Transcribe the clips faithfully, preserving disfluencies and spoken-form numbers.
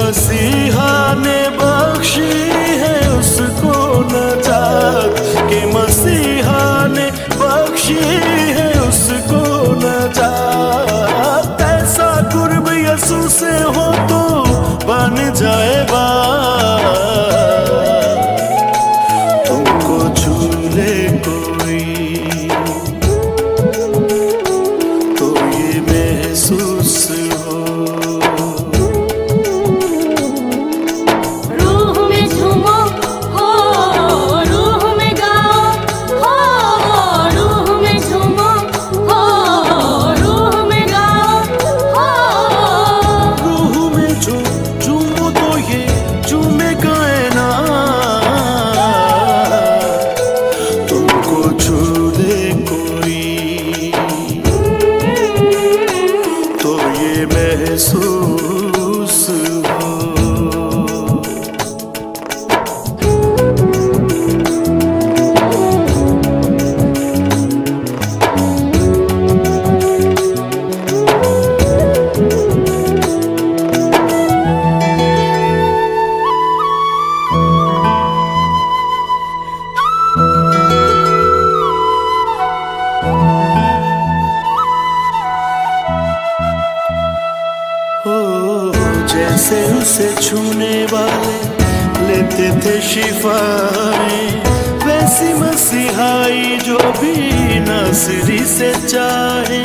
मसीहा ने बख्शी है उसको नजात, के मसीहा ने बख्शी है उसको नजात। ऐसा कुर्ब यसू से हो तो बन जाए बात, तुमको छू ले कोई तो ये महसूस हो। रूह में झूमो हो, रूह में गाओ हो, रूह में झूमो हो, रूह में गाओ हो। रूह में जो झूमो तो ये झूमे गाना, तुमको छू ले कोई तो ये महसूस हो। जैसे उसे छूने वाले लेते थे शिफाएं, वैसी मसीहाई जो भी नासरी से चाहे।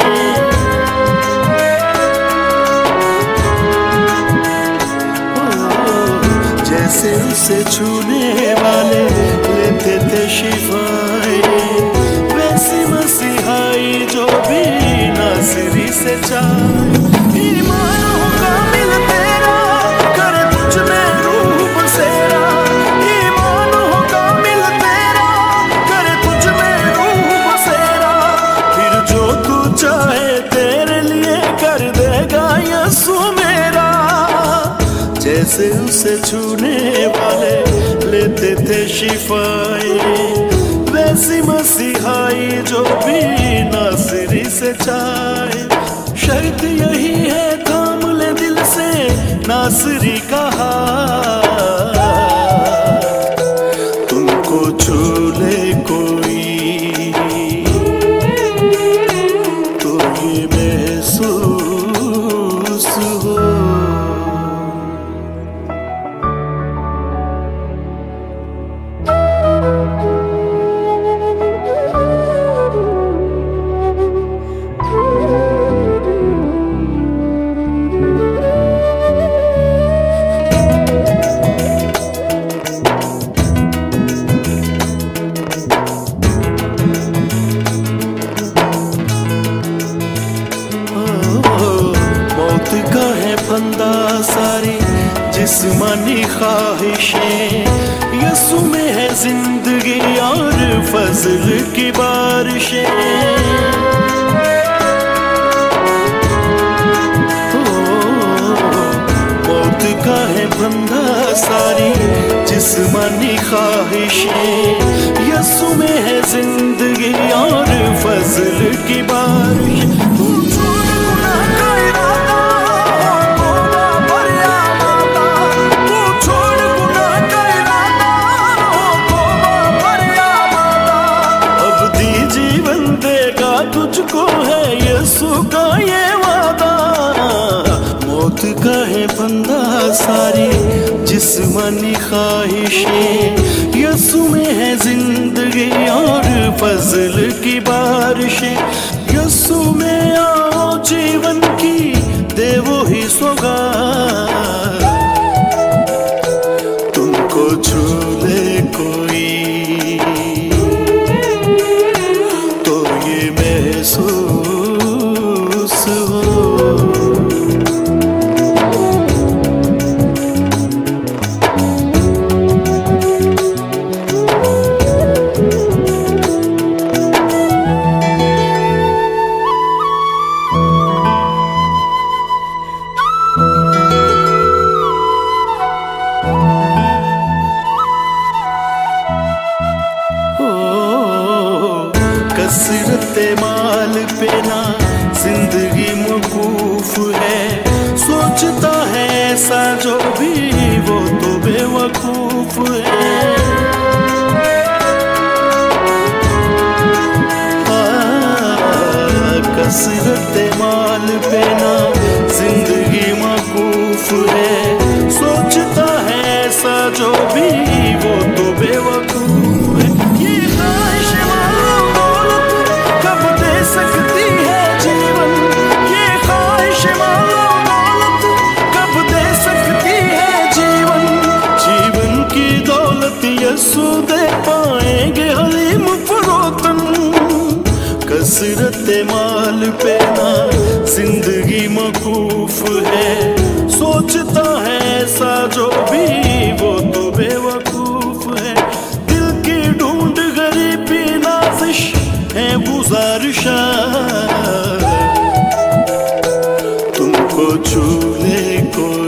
जैसे उसे छूने वाले लेते थे शिफाएं, वैसी मसीहाई जो भी नासरी से चाहे। ईमान होगा मिल तेरा, करे तुझ में रूह बसेरा। ईमान होगा मिल तेरा, करे तुझ में रूह बसेरा। फिर जो तू चाहे तेरे लिए कर देगा यसू मेरा। जैसे उसे छूने वाले लेते थे शिफाएं, वैसी मसीहाई जो भी नासरी से चाहे। शर्त यही है थाम ले दिल से नासरी का हाथ, तुमको छू ले कोई तो ये महसूस हो। मौत का है फंदा सारी जिस्मानी ख्वाहिशें, यसू में है जिंदगी और फजल की बारिशें। मौत का है फंदा सारी जिस्मानी ख्वाहिशें, यसू में है जिंदगी और फजल की बारिश। तुझको है यसू का ये वादा, मौत का है फंदा सारी जिस्मानी ख्वाहिशें, यसू में है जिंदगी और फजल की बारिशें। यसू में आओ जीवन की दे वो ही सौगात, तुमको छू ले कोई महसूस हो। ऐसा जो भी वो तो बेवकूफ है। कसरत माल पे ना जिंदगी मकूफ है, सोचता है ऐसा जो भी वो तो बेवकूफ है। ये ख्वाहिश मालूम दौलत कब दे सकती है जीवन, ये ख्वाहिश मालूम दौलत कब दे सकती है जीवन। जीवन की दौलत यीशु दे पाएंगे हलीम फरोतन। कसरत माल पे ना जिंदगी मकूफ है, सोचता है ऐसा जो भी वो तो बेवकूफ है। दिल की ढूंढ गरीबी नाज़िश है गुज़ारिशा, तुमको छूने को